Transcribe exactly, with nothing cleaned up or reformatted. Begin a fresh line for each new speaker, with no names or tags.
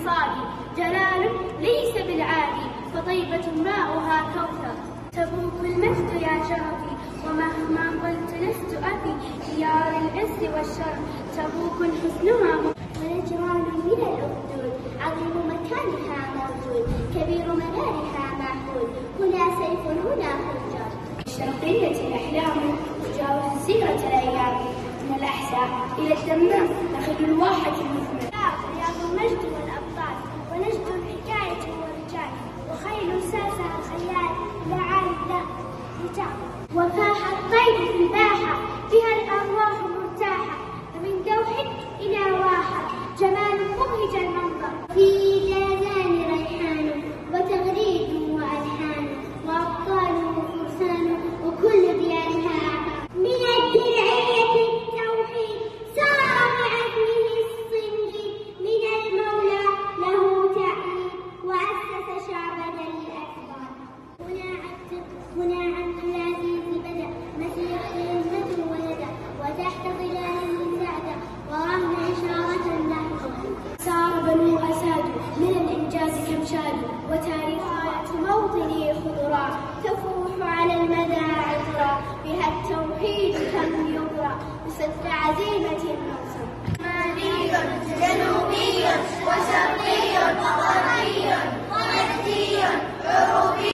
المصادي، جلال ليس بالعادي، فطيبة ماؤها كوثر. تبوك المجد يا شرفي، ومهما قلت لست أفي، ديار العز والشرف تبوك حسنها. ونجران من الأخدود، عظيم مكانها موجود، كبير منارها معهود، هنا سيف هنا حجر. الشرقية الأحلام تجاوز السيرة الأيام، من الأحساء إلى الدمام نخل الواحة المثمر. رياض المجد والأبطال، ونجد الحكاية والرجال، وخيل ساسها الخيال لا عالي لا رجال. وفاح الطير في الباحة، بها الأرواح مرتاحة، فمن دوح إلى واحة جمال مبهج المنظر. في جازان ريحان وتغريد وألحان، وأبطال وفرسان وكل ديارها. من الدرعية التوحيد سار مع ابنه الصنديد، من المولى له تعيين وأسس شعبنا الأكبر. هنا عبد هنا عبد العزيز بدأ مسير همة وندى، وتحت ظلال سعدة ورهن إشارة نحو. سار بنو أساد من الإنجاز كم شادوا، وتاريخات موطني خضراء تفوح على المدى عطرا، بها التوحيد كم يضرع بصدق عزيمة النصر. مالي جنوب